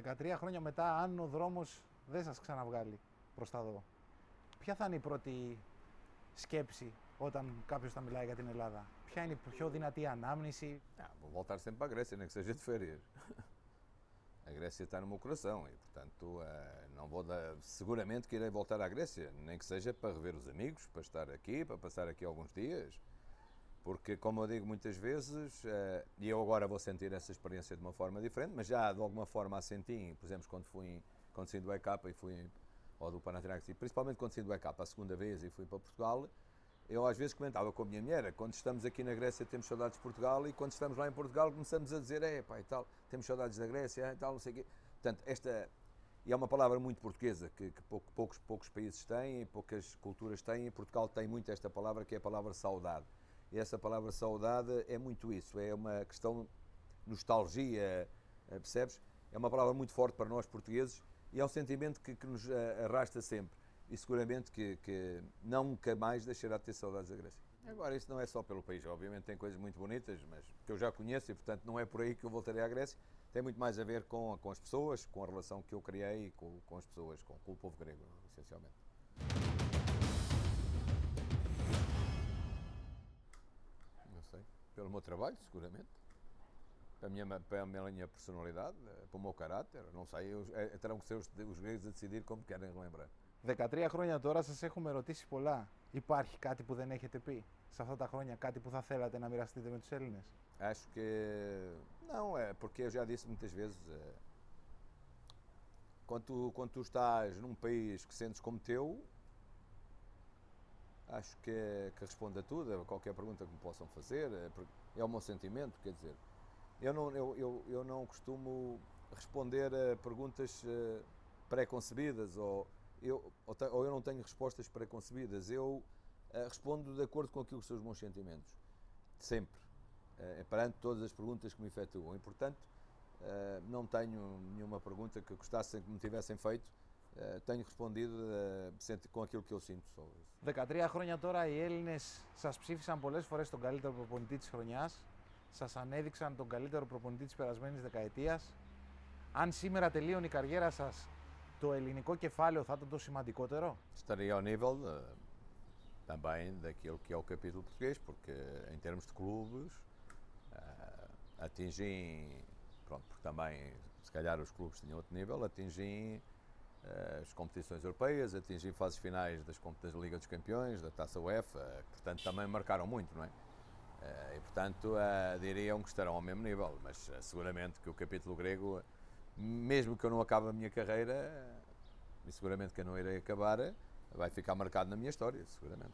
13 χρόνια μετά, αν ο δρόμος δεν σας ξαναβγάλει προς τα εδώ, ποια θα είναι η πρώτη σκέψη όταν κάποιος θα μιλάει για την Ελλάδα? Ποια είναι η πιο δυνατή ανάμνηση? Vou voltar sempre para a Grécia, nem que seja de férias. A Grécia está no meu coração e, portanto, não vou seguramente que irei voltar à Grécia, nem que seja para rever os amigos, para estar aqui, para passar aqui alguns dias, porque, como eu digo muitas vezes, e eu agora vou sentir essa experiência de uma forma diferente, mas já de alguma forma a senti, por exemplo, quando saí do EK e fui, ou do Panathinaikos, e principalmente quando saí do EK a segunda vez e fui para Portugal, eu às vezes comentava com a minha mulher, quando estamos aqui na Grécia temos saudades de Portugal e quando estamos lá em Portugal começamos a dizer, pá, e tal, temos saudades da Grécia e tal, não sei o quê. Portanto, e é uma palavra muito portuguesa que poucos países têm, poucas culturas têm, e Portugal tem muito esta palavra, que é a palavra saudade. E essa palavra saudade é muito isso, é uma questão de nostalgia, percebes? É uma palavra muito forte para nós portugueses e é um sentimento que nos arrasta sempre. E seguramente que nunca mais deixará de ter saudades da Grécia. Agora, isso não é só pelo país, obviamente tem coisas muito bonitas, mas que eu já conheço e, portanto, não é por aí que eu voltarei à Grécia. Tem muito mais a ver com as pessoas, com a relação que eu criei com as pessoas, com o povo grego, essencialmente. Não sei, pelo meu trabalho, seguramente. Para a minha personalidade, para o meu caráter, não sei, terão que ser os gregos a decidir como querem relembrar. 13 χρόνια τώρα σας έχουμε ρωτήσει πολλά. Υπάρχει κάτι που δεν έχετε πει σε αυτά τα χρόνια, κάτι που θα θέλατε να μοιραστείτε με τους Έλληνες? Acho que não, porque eu já disse muitas vezes, quando tu estás num país que sentes como teu, acho que responde a tudo, a qualquer pergunta que me possam fazer, é o meu sentimento, quer dizer, eu não costumo responder a perguntas pré-concebidas ou eu não tenho respostas pré-concebidas, eu respondo de acordo com aquilo que são os meus sentimentos, sempre, perante todas as perguntas que me efetuam, e portanto não tenho nenhuma pergunta que gostassem que me tivessem feito, tenho respondido com aquilo que eu sinto sobre isso. 13 χρόνια τώρα οι Έλληνες σας ψήφισαν πολλές φορές τον καλύτερο προπονητή της χρονιάς, σας ανέδειξαν τον καλύτερο προπονητή της περασμένης δεκαετίας. Αν σήμερα τελείωνε η καριέρα σας, το ελληνικό κεφάλαιο θα ήταν το σημαντικότερο? Estaria ao nível também daquilo que é o capítulo português, porque em termos de clubes atingi, pronto, porque também se calhar os clubes tinham outro nível, atingi as competições europeias, atingi fases finais da Liga dos Campeões, da Taça UEFA, que portanto também marcaram muito, não é? E portanto diriam que estarão ao mesmo nível, mas seguramente que o capítulo grego, mesmo que eu não acabe a minha carreira, e seguramente que eu não irei acabar, vai ficar marcado na minha história, seguramente.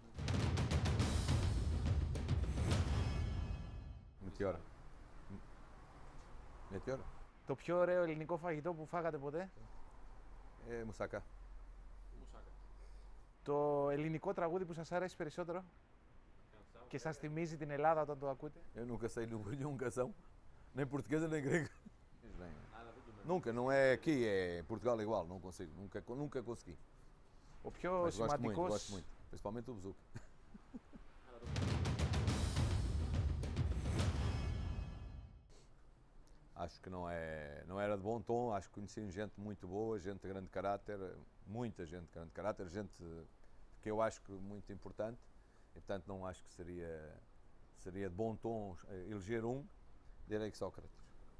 Meteora. Meteora. Το πιο ωραίο ελληνικό φαγητό που φάγατε ποτέ? Moussaka. Το ελληνικό τραγούδι που σας αρέσει περισσότερο και σας θυμίζει την Ελλάδα όταν το ακούτε? Eu nunca sei nenhuma canção, nem portuguesa nem grega. Nunca, não é aqui, é em Portugal igual, não consigo, nunca consegui. Ο πιο σημαντικός... Gosto muito, principalmente o Bezuque. Acho que não era de bom tom, acho que conheci gente muito boa, gente de grande caráter, muita gente de grande caráter, gente que eu acho que muito importante, e portanto não acho que seria de bom tom eleger direi que Sócrates.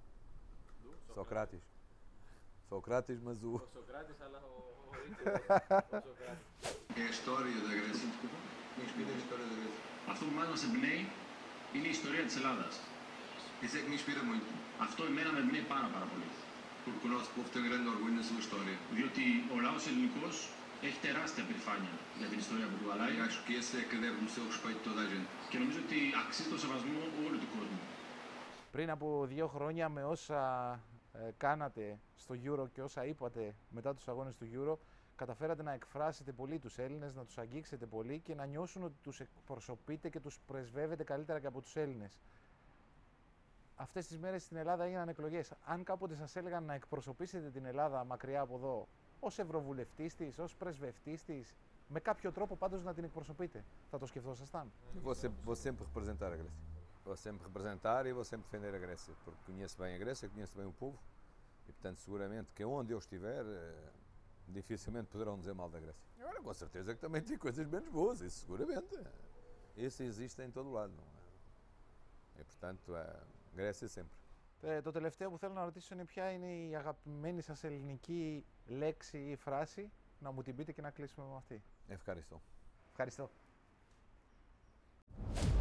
Sócrates, mas o... Sócrates, αλλά ο Sócrates. Η ιστορία da Grécia. Με inspira a história da Grécia. Αυτό που μας εμπνέει είναι η ιστορία της Ελλάδας. Isso é que me inspira muito. Αυτό εμένα με εμπνέει πάρα πολύ. Porque o nosso povo tem um grande orgulho na sua história. Διότι ο λαός ελληνικός έχει τεράστια περηφάνεια για την ιστορία που κουβαλάει. E acho que esse é que deve merecer o respeito de toda a gente. Και νομίζω ότι αξίζει το σεβασμό όλου του κόσμου. Πριν από 2 χρόνια με όσα κάνατε στο Euro και όσα είπατε μετά τους αγώνες του Euro, καταφέρατε να εκφράσετε πολύ τους Έλληνες, να τους αγγίξετε πολύ και να νιώσουν ότι τους εκπροσωπείτε και τους πρεσβεύετε καλύτερα και από τους Έλληνες. Αυτές τις μέρες στην Ελλάδα έγιναν εκλογές. Αν κάποτε σας έλεγαν να εκπροσωπήσετε την Ελλάδα μακριά από εδώ, ως ευρωβουλευτής της, ως πρεσβευτής της, με κάποιο τρόπο πάντως να την εκπροσωπείτε, θα το σκεφτόσασταν? Vou sempre representar a Grécia. Vou sempre representar e vou sempre defender a Grécia, porque conheço bem a Grécia, conheço bem o povo E, portanto, seguramente que onde eu estiver, dificilmente poderão dizer mal da Grécia. Agora, com certeza que também tem coisas menos boas, isso seguramente. Isso existe em todo lado. Não é? E, portanto, a Grécia sempre. Το τελευταίο που θέλω να ρωτήσω είναι ποια είναι η αγαπημένη σας ελληνική λέξη ή φράση, να μου την πείτε και να κλείσουμε με αυτή. Ευχαριστώ. Ευχαριστώ.